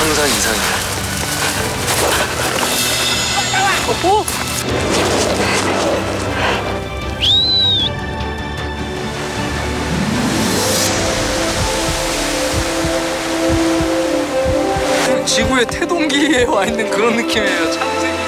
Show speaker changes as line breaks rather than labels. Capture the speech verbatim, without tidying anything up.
상상 이상이야.
오! 지구의 태동기에 와 있는 그런 느낌이에요. 창세기.